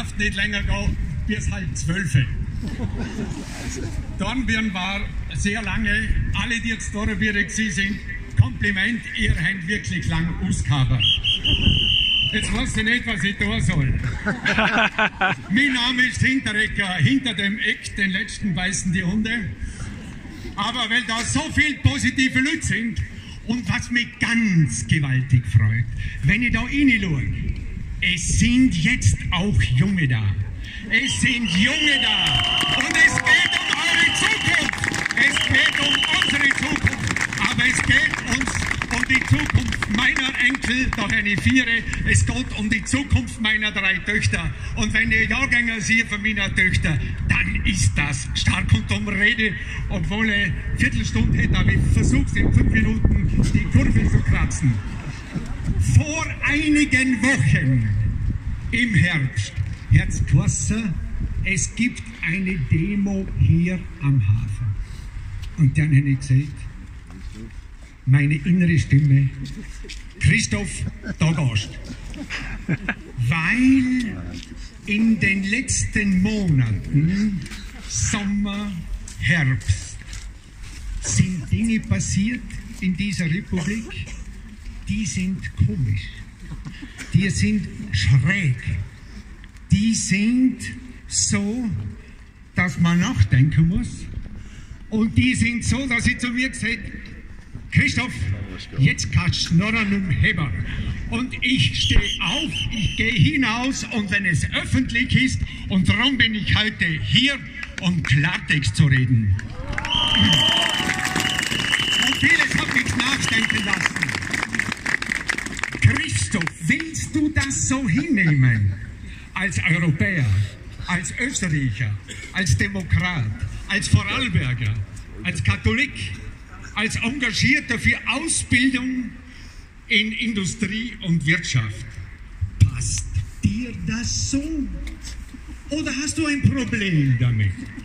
darfst nicht länger gehen, bis halb 12. Dornbirn war sehr lange, alle, die jetzt Dornbirn sind, Kompliment, ihr habt wirklich lang ausgehabt. Jetzt weiß ich nicht, was ich tun soll. Mein Name ist Hinterecker, hinter dem Eck, den letzten beißen die Hunde. Aber weil da so viele positive Leute sind und was mich ganz gewaltig freut, wenn ich da reinschaue, es sind jetzt auch Junge da. Es sind Junge da. Und es geht um eure Zukunft. Es geht um unsere Zukunft. Aber es geht uns um die Zukunft meiner Enkel, da eine Viere. Es geht um die Zukunft meiner 3 Töchter. Und wenn ihr Jahrgänger seht von meiner Töchter, dann ist das stark und dumm Rede. Obwohl ich eine Viertelstunde hätte, aber ich versuche in 5 Minuten die Kurve zu kratzen. Vor einigen Wochen im Herbst hat es geheißen, es gibt eine Demo hier am Hafen. Und dann habe ich gesagt, meine innere Stimme, Christoph, da gehst. Weil in den letzten Monaten, Sommer, Herbst, sind Dinge passiert in dieser Republik, die sind komisch, die sind schräg, die sind so, dass man nachdenken muss und die sind so, dass ich zu mir gesagt habe, Christoph, jetzt kannst du noch einen Heber. Und ich stehe auf, ich gehe hinaus und wenn es öffentlich ist, und darum bin ich heute hier, um Klartext zu reden. Und vieles hat mich nachdenken lassen. Christoph, willst du das so hinnehmen? Als Europäer, als Österreicher, als Demokrat, als Vorarlberger, als Katholik, als Engagierter für Ausbildung in Industrie und Wirtschaft. Passt dir das so? Oder hast du ein Problem damit?